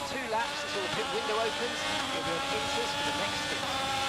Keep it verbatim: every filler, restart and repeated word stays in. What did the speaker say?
two laps until the pit window opens. You'll be on interest for the next stint.